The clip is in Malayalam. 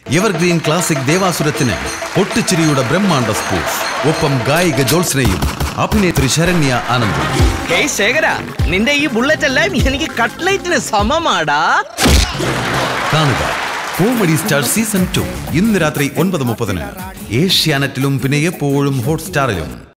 എവർഗ്രീൻ ക്ലാസിക് ദേവാസുരത്തിന് പൊട്ടിച്ചിരിയുടെ ബ്രഹ്മാണ്ഡ സ്പോർട്സ്. ഒപ്പം ഗായിക ജോത്സ്നയും അഭിനേത്രി ശരണ്യ ആനന്ദും. ശേഖര, നിന്റെ ഈ ബുള്ളറ്റ് എല്ലാം എനിക്ക് കട്ട്ലൈറ്റിന് സമമാടാ. കാണുക കോമഡി സ്റ്റാർ സീസൺ 2 ഇന്ന് രാത്രി 9:30 ഏഷ്യാനെറ്റിലും പിന്നെ എപ്പോഴും ഹോട്ട്സ്റ്റാറിലും.